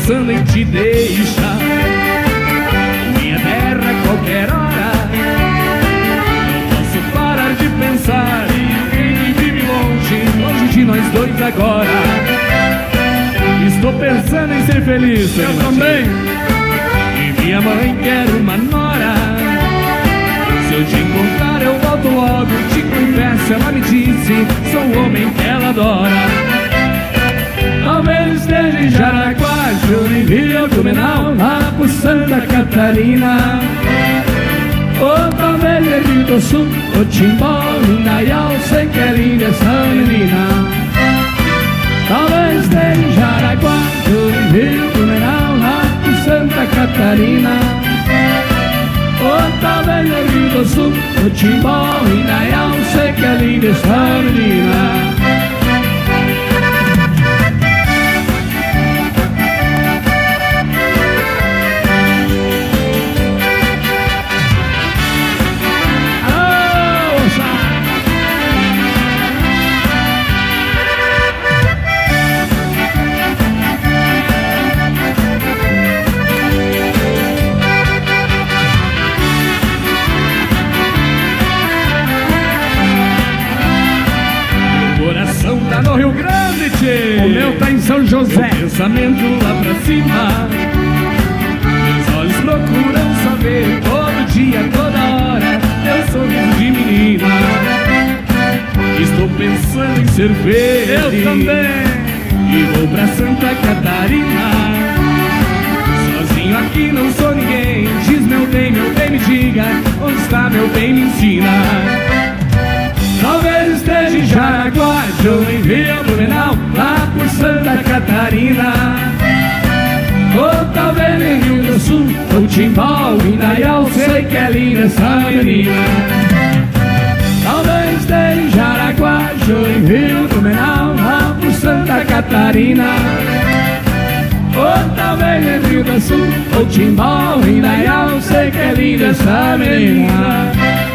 pensando em te deixar. Minha terra a qualquer hora, não posso parar de pensar em quem vive longe, longe de nós dois agora. Estou pensando em ser feliz, eu também. E minha mãe quer uma nora. Se eu te encontrar eu volto logo, te confesso, ela me disse, sou o homem que ela adora. Talvez esteja em Jaraguá, Joinville ou Blumenau, lá por Santa Catarina. Ou talvez em Rio do Sul, ou Timbó, Indaial, sei que é linda essa menina. Talvez esteja em Jaraguá, Joinville, Blumenau, lá por Santa Catarina. Ou talvez em Rio do Sul, ou Timbó, Indaial, sei que é linda essa menina. Tá no Rio Grande, tchê. O meu tá em São José. O pensamento lá pra cima. Meus olhos procuram saber todo dia, toda hora, teu sorriso de menina. Estou pensando em ser feliz. Eu também. E vou pra Santa Catarina. Sozinho aqui não sou ninguém. Diz meu bem, me diga, onde está meu bem, me ensina. Talvez esteja em Jaraguá, Joinville, Blumenau, lá por Santa Catarina. Ou talvez em Rio do Sul, ou Timbó, Indaial, sei que é linda essa menina. Talvez esteja em Jaraguá, Joinville, Blumenau, lá por Santa Catarina. Ou talvez em Rio do Sul, ou Timbó, Indaial, sei que é linda essa menina.